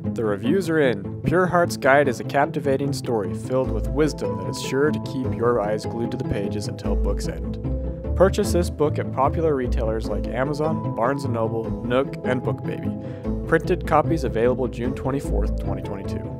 The reviews are in. Pure Heart's Guide is a captivating story filled with wisdom that is sure to keep your eyes glued to the pages until book's end. Purchase this book at popular retailers like Amazon, Barnes & Noble, Nook, and BookBaby. Printed copies available June 24th, 2022.